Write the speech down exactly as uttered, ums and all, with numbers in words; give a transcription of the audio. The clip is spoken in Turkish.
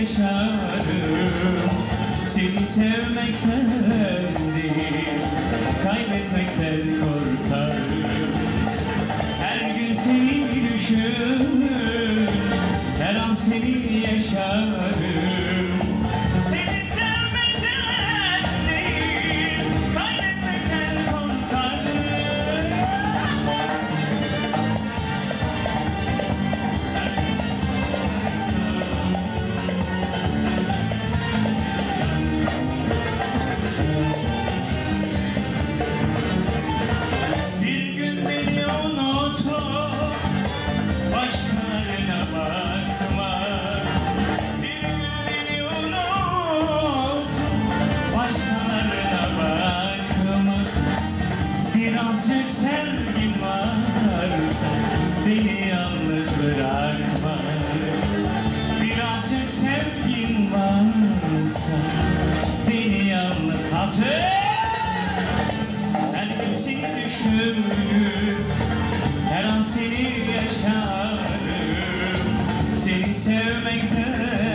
yaşarım. Seni sevmekten değil, kaybetmekten korkarım. Her gün seni düşün, her an seni yaşarım. Seni sevmekten değil, kaybetmekten korkarım. Bir gün beni unutup başkalarına bakma. Bir gün beni unutup başkalarına bakma. Birazcık sevgin varsa beni yalnız bırakma. Birazcık sevgin varsa beni yalnız hazır. Her gün seni düşünür, her an seni yaşarım. Seni sevmekten